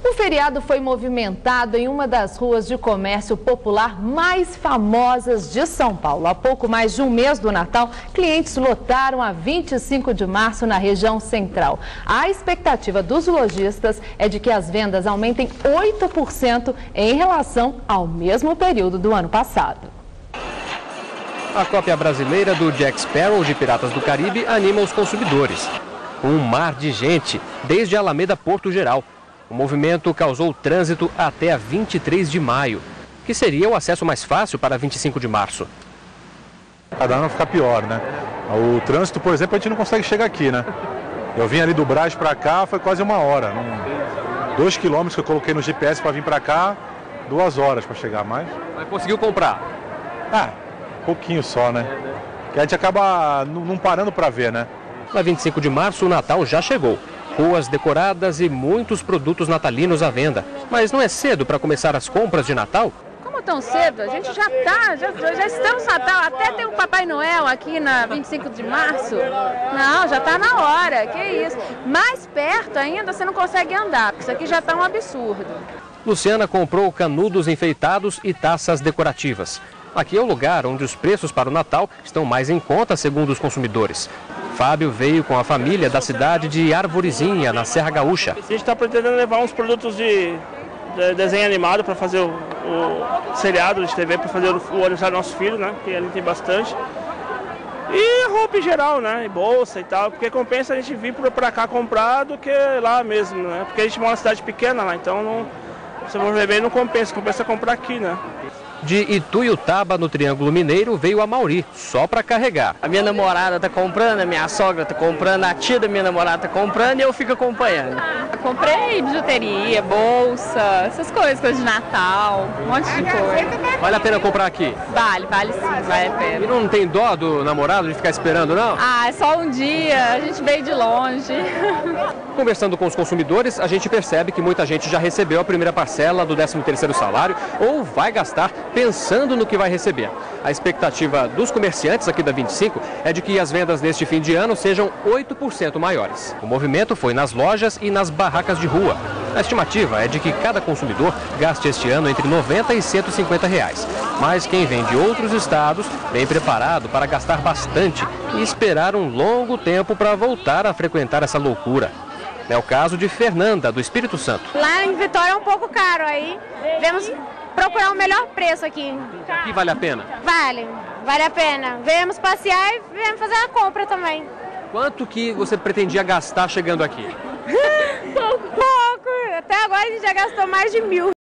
O feriado foi movimentado em uma das ruas de comércio popular mais famosas de São Paulo. Há pouco mais de um mês do Natal, clientes lotaram a 25 de março na região central. A expectativa dos lojistas é de que as vendas aumentem 8% em relação ao mesmo período do ano passado. A cópia brasileira do Jack Sparrow de Piratas do Caribe anima os consumidores. Um mar de gente, desde a Alameda Porto Geral. O movimento causou trânsito até a 23 de maio, que seria o acesso mais fácil para 25 de março. Cada ano vai ficar pior, né? O trânsito, por exemplo, a gente não consegue chegar aqui, né? Eu vim ali do Brás para cá, foi quase uma hora. 2 quilômetros que eu coloquei no GPS para vir para cá, 2 horas para chegar mais. Mas conseguiu comprar? Pouquinho só, né? Que a gente acaba não parando para ver, né? Na 25 de março, o Natal já chegou. Ruas decoradas e muitos produtos natalinos à venda. Mas não é cedo para começar as compras de Natal? Como tão cedo? A gente já estamos no Natal. Até tem o Papai Noel aqui na 25 de março. Não, já está na hora. Que isso? Mais perto ainda você não consegue andar, porque isso aqui já está um absurdo. Luciana comprou canudos enfeitados e taças decorativas. Aqui é o lugar onde os preços para o Natal estão mais em conta, segundo os consumidores. Fábio veio com a família da cidade de Arvorezinha, na Serra Gaúcha. A gente está pretendendo levar uns produtos de desenho animado para fazer o seriado de TV, para fazer o aniversário do nosso filho, né? Que ali tem bastante. E roupa em geral, né? E bolsa e tal, porque compensa a gente vir para cá comprar do que lá mesmo, né? Porque a gente mora numa cidade pequena lá, então se for ver bem, não compensa comprar aqui, né? De Ituiutaba, no Triângulo Mineiro, veio a Mauri, só para carregar. A minha namorada está comprando, a minha sogra está comprando, a tia da minha namorada está comprando e eu fico acompanhando. Eu comprei bijuteria, bolsa, essas coisas de Natal, um monte de coisa. Vale a pena comprar aqui? Vale sim, vale a pena. E não tem dó do namorado de ficar esperando, não? É só um dia, a gente veio de longe. Conversando com os consumidores, a gente percebe que muita gente já recebeu a primeira parcela do 13º salário ou vai gastar pensando no que vai receber. A expectativa dos comerciantes aqui da 25 é de que as vendas neste fim de ano sejam 8% maiores. O movimento foi nas lojas e nas barracas de rua. A estimativa é de que cada consumidor gaste este ano entre R$90 e R$150. Mas quem vem de outros estados vem preparado para gastar bastante e esperar um longo tempo para voltar a frequentar essa loucura. É o caso de Fernanda, do Espírito Santo. Lá em Vitória é um pouco caro, aí vamos procurar o melhor preço aqui. Aqui vale a pena? Vale a pena. Viemos passear e viemos fazer a compra também. Quanto que você pretendia gastar chegando aqui? Pouco. Até agora a gente já gastou mais de 1.000.